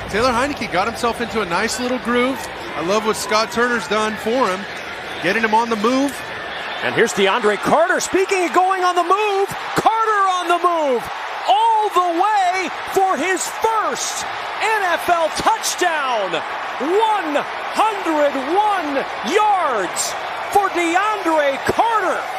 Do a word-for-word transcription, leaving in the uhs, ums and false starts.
Taylor Heinicke got himself into a nice little groove. I love what Scott Turner's done for him, getting him on the move. And here's Deandre Carter, speaking of going on the move, Carter on the move, all the way for his first N F L touchdown. one hundred one yards for Deandre Carter.